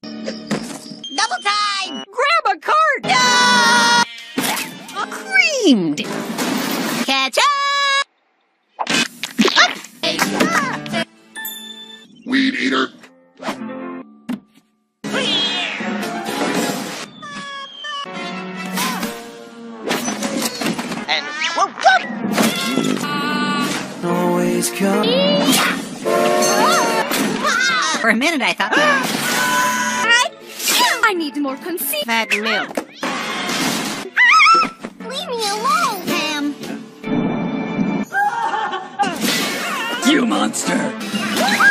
Double time! Grab a cart! No! Creamed! Catch up! Weed eater. And whoop, whoop! Always come. For a minute I thought... I need more conceit. That milk. Leave me alone, Pam. You monster!